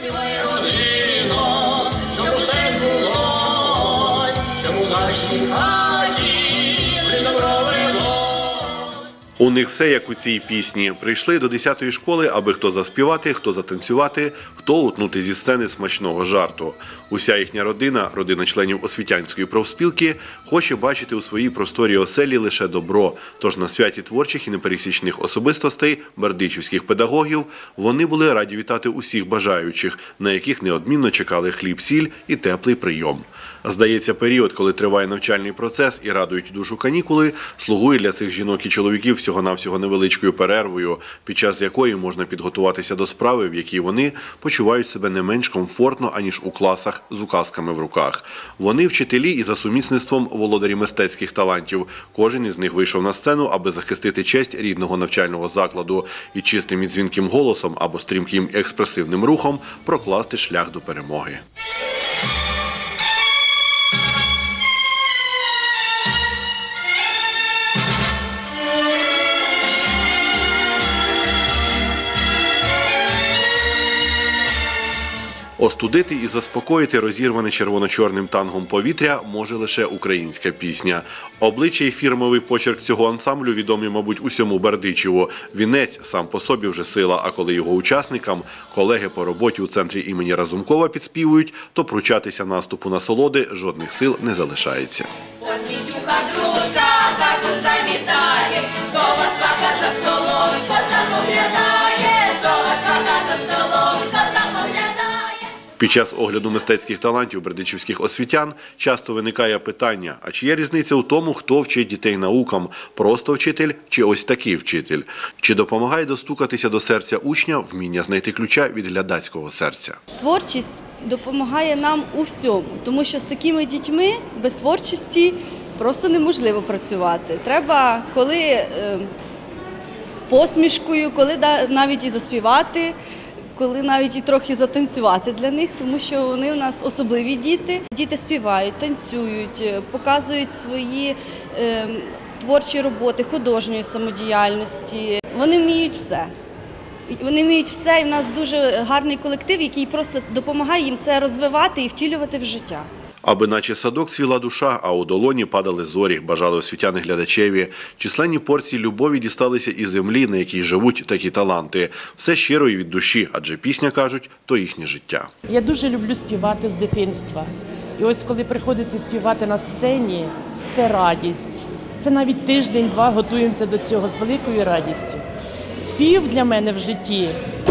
Співай, родино, щоб усе збулось, щоб у нашій хаті добро велось. У них все як у цій пісні. Прийшли до 10-ї школи, аби хто заспівати, хто затанцювати, хто утнути зі сцени смачного жарту. Уся їхня родина, родина членів освітянської профспілки, хоче бачити у своїй просторій оселі лише добро. Тож на святі творчих і непересічних особистостей бердичівських педагогів вони були раді вітати усіх бажаючих, на яких неодмінно чекали хліб-сіль і теплий прийом. Здається, період, коли триває навчальний процес і радують душу канікули, слугує для цих жінок і чоловіків всього-навсього невеличкою перервою, під час якої можна підготуватися до справи, в якій вони почувають себе не менш комфортно, аніж у класах з указками в руках. Вони вчителі і за сумісництвом володарі мистецьких талантів. Кожен із них вийшов на сцену, аби захистити честь рідного навчального закладу і чистим і дзвінким голосом або стрімким експресивним рухом прокласти шлях до перемоги. Остудити і заспокоїти розірване червоно-чорним тангом повітря може лише українська пісня. Обличчя і фірмовий почерк цього ансамблю відомі, мабуть, усьому Бердичеву. Вінець сам по собі вже сила, а коли його учасникам колеги по роботі у центрі імені Разумкова підспівують, то пручатися наступу насолоди жодних сил не залишається. Під час огляду мистецьких талантів бердичівських освітян часто виникає питання, а чи є різниця у тому, хто вчить дітей наукам – просто вчитель чи ось такий вчитель? Чи допомагає достукатися до серця учня вміння знайти ключа від глядацького серця? Творчість допомагає нам у всьому, тому що з такими дітьми без творчості просто неможливо працювати. Треба коли посмішкою, коли навіть і заспівати, коли навіть і трохи затанцювати для них, тому що вони у нас особливі діти. Діти співають, танцюють, показують свої творчі роботи, художньої самодіяльності. Вони вміють все. Вони вміють все, і в нас дуже гарний колектив, який просто допомагає їм це розвивати і втілювати в життя. Аби наче садок цвіла душа, а у долоні падали зорі, бажали освітяни глядачеві. Численні порції любові дісталися і землі, на якій живуть такі таланти. Все щиро і від душі, адже пісня, кажуть, то їхнє життя. Я дуже люблю співати з дитинства. І ось коли приходиться співати на сцені, це радість. Це навіть тиждень-два готуємося до цього з великою радістю. Спів для мене в житті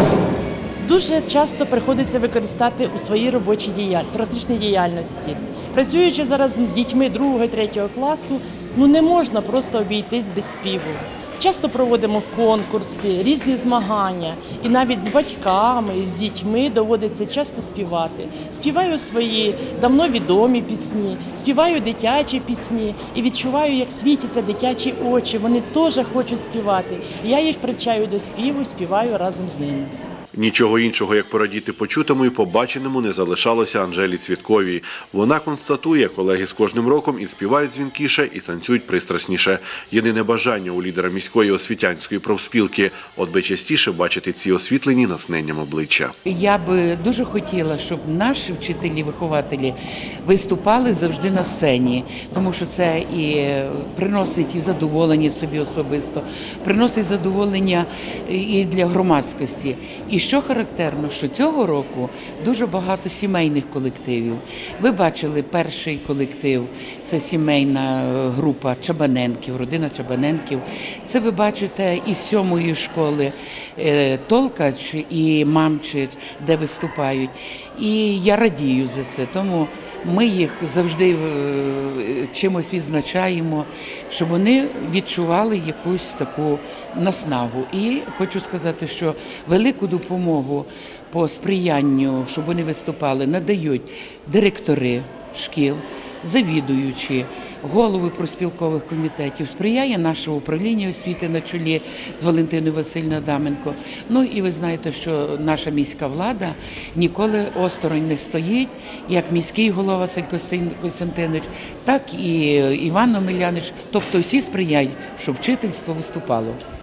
дуже часто приходиться використати у своїй робочій практичній діяльності. Працюючи зараз з дітьми 2-3 класу, не можна просто обійтись без співу. Часто проводимо конкурси, різні змагання. І навіть з батьками, з дітьми доводиться часто співати. Співаю свої давно відомі пісні, співаю дитячі пісні і відчуваю, як світяться дитячі очі. Вони теж хочуть співати. Я їх привчаю до співу, співаю разом з ними. Нічого іншого, як порадіти почутому і побаченому, не залишалося Анжелі Цвітковій. Вона констатує, колеги з кожним роком і співають дзвінкіше, і танцюють пристрасніше. Єдине бажання у лідера міської освітянської профспілки – от би частіше бачити ці освітлені натхненням обличчя. Я би дуже хотіла, щоб наші вчителі-вихователі виступали завжди на сцені, тому що це і приносить і задоволення собі особисто, приносить задоволення і для громадськості. І що характерно, що цього року дуже багато сімейних колективів. Ви бачили перший колектив, це сімейна група Чабаненків, родина Чабаненків. Це ви бачите із 7-ї школи Толкач і Мамчич, де виступають. І я радію за це, тому ми їх завжди чимось відзначаємо, щоб вони відчували якусь таку наснагу. І хочу сказати, що велику допомогу по сприянню, щоб вони виступали, надають директори шкіл, завідуючі, голови профспілкових комітетів, сприяє наше управління освіти на чолі з Валентиною Васильівною Адаменко. Ну і ви знаєте, що наша міська влада ніколи осторонь не стоїть, як міський голова Василь Костянтинович, так і Іван Омелянович. Тобто всі сприяють, щоб вчительство виступало.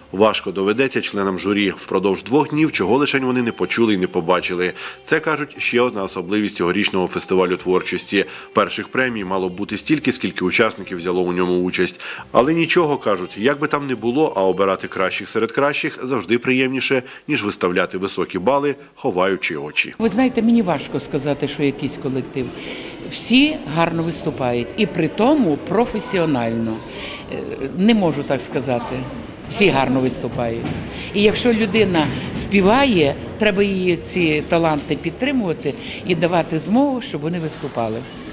Важко доведеться членам журі впродовж 2 днів, чого лишень вони не почули і не побачили. Це, кажуть, ще одна особливість цьогорічного фестивалю творчості. Перших премій мало б бути стільки, скільки учасників взяло у ньому участь. Але нічого, кажуть, як би там не було, а обирати кращих серед кращих завжди приємніше, ніж виставляти високі бали, ховаючи очі. Ви знаєте, мені важко сказати, що якийсь колектив. Всі гарно виступають і при тому професіонально. Не можу так сказати. Всі гарно виступають. І якщо людина співає, треба її ці таланти підтримувати і давати змогу, щоб вони виступали.